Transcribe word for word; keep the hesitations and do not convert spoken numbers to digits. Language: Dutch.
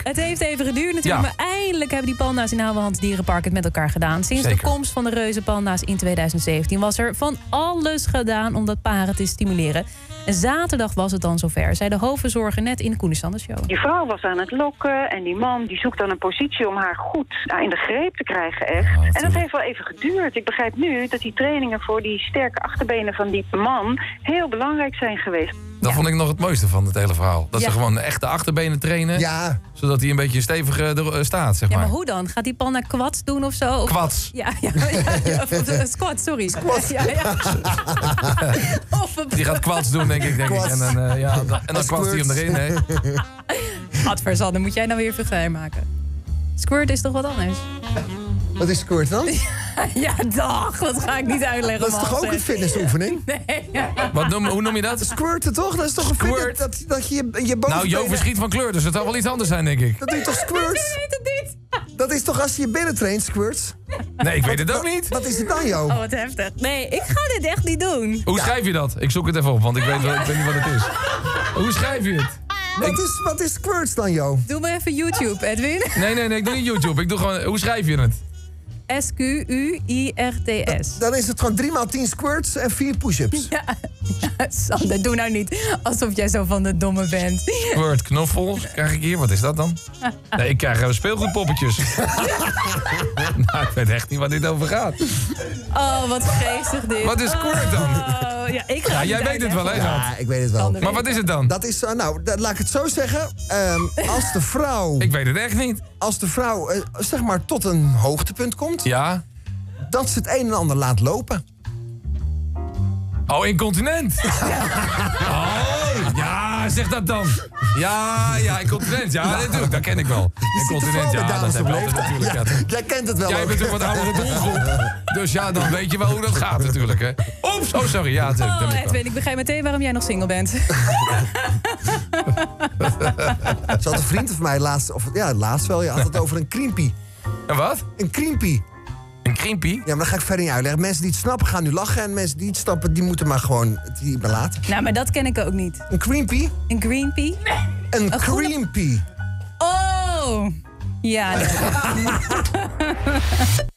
Het heeft even geduurd natuurlijk, Ja. maar eindelijk hebben die panda's in Ouwehands Dierenpark het met elkaar gedaan. Sinds Zeker. de komst van de reuzenpanda's in tweeduizend zeventien was er van alles gedaan om dat paren te stimuleren. En zaterdag was het dan zover, zei de hoofdverzorger net in de Koen en Sander Show. Die vrouw was aan het lokken en die man die zoekt dan een positie om haar goed nou, in de greep te krijgen echt. Ja, en dat heeft wel even geduurd. Ik begrijp nu dat die trainingen voor die sterke achterbenen van die man heel belangrijk zijn geweest. Dat Ja. vond ik nog het mooiste van het hele verhaal. Dat Ja. ze gewoon echt de achterbenen trainen. Ja, Zodat hij een beetje stevig eh, er, eh, staat, zeg Ja, maar. maar hoe dan? Gaat die panda kwats doen of zo? Of- Kwats. Ja, ja, ja, ja, of, of, squat, sorry. Squat. Ja, ja. Of een Die gaat kwats doen, denk ik. Denk ik. Kwats. En dan, eh, ja, dan, en dan kwatst hij hem erin. Hè. Gadverzanne, moet jij nou weer veel geheim maken? Squirt is toch wat anders? wat is squirt dan? Ja, dag. Dat ga ik niet uitleggen. Dat is toch man, ook een zeg. fitnessoefening? Nee, ja. Wat noem, hoe noem je dat? Squirten toch? Dat is toch een Squirt. fitness... Dat, dat je je, je Nou, bovenbenen... Jo verschiet van kleur, dus het zal wel iets anders zijn, denk ik. Dat doe je toch squirts? Ik weet het niet. Dat is toch als je je binnen traint, squirts? Nee, ik weet het ook niet. Wat is het dan, Jo? Oh, wat heftig. Nee, ik ga dit echt niet doen. Hoe schrijf je dat? Ik zoek het even op, want ik weet, wel, ik weet niet wat het is. Hoe schrijf je het? Wat is, wat is squirts dan, Jo? Doe maar even YouTube, Edwin. Nee, nee, nee, ik doe niet YouTube. Ik doe gewoon, hoe schrijf je het? S Q U I R T S. Dan is het gewoon drie maal tien squirts en vier push-ups. Ja, ja, Sander, doe nou niet alsof jij zo van de domme bent. Squirt knoffel krijg ik hier. Wat is dat dan? Nee, ik krijg uh, speelgoedpoppetjes. Nou, ik weet echt niet waar dit over gaat. Oh, wat geestig dit. Wat is squirt dan? Oh, ja, ik ga Ja, het jij niet weet het wel, hè? uitleggen. Gad? Ja, ik weet het wel. Sander. Maar wat is het dan? Dat is, eh, nou, dat- laat ik het zo zeggen. Ehm, als de vrouw, Ik weet het echt niet. als de vrouw eh, zeg maar tot een hoogtepunt komt, Ja? dat ze het een en ander laat lopen. Oh, incontinent. Oh, ja, zeg dat dan. Ja, ja, incontinent. Ja, natuurlijk, dat ken ik wel. Incontinent, ja, dat heb ik altijd natuurlijk. Ja. Jij kent het wel. Jij ook. bent natuurlijk wat oudere doelgroep. Dus ja, dan weet je wel hoe dat gaat natuurlijk, hè. Oeps, oh sorry, ja, natuurlijk. dat Oh, ben ik wel. Edwin, ik begrijp meteen waarom jij nog single bent. Ze had een vriend van mij laatst, of ja, laatst wel, je had het over een kriempie. En wat? Een kriempie. Een kriempie? Ja, maar dat ga ik verder niet uitleggen. Mensen die het snappen gaan nu lachen en mensen die het snappen, die moeten maar gewoon het hierbij laten. Nou, maar dat ken ik ook niet. Een kriempie? Een green pea? Een groene- kriempie. Oh! Ja, nee.